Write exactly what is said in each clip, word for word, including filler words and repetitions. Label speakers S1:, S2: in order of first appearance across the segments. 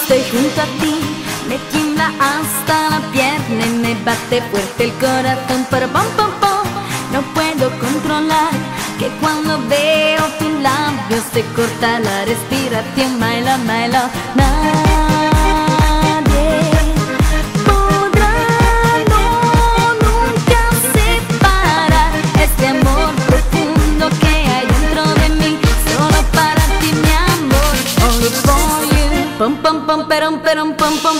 S1: estoy junto a ti, me tiembla hasta la pierna y me bate fuerte el corazón. Pero pom pom pom, no puedo controlar que cuando veo tus labios se corta la respiración. My love, my love, nadie podrá no, nunca separar este amor profundo que hay dentro de mí, solo para ti mi amor. Only for you. Pom pom pom, perom perom pom pom.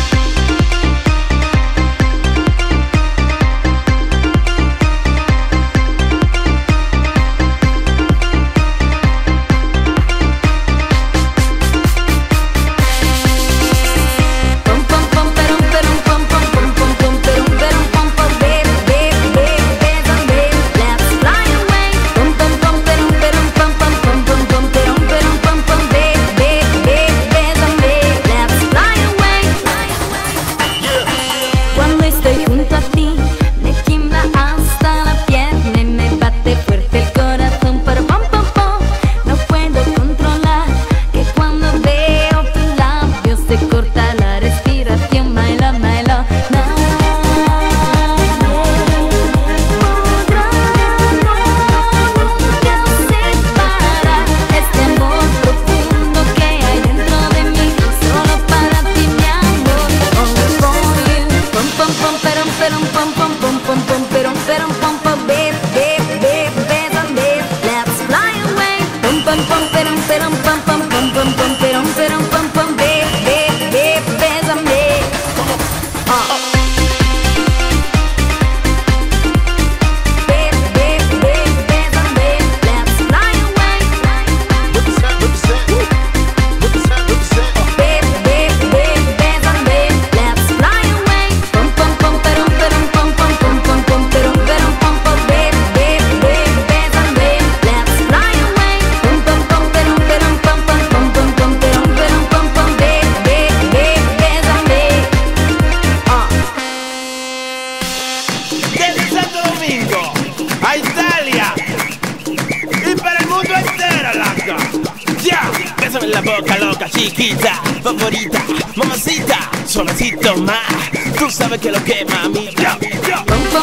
S2: A Italia y para el mundo entero, loco. Ya, bésame en la boca, loca, chiquita, favorita, mamacita, suavecito más. Tú sabes que lo que mami. Yo, yo.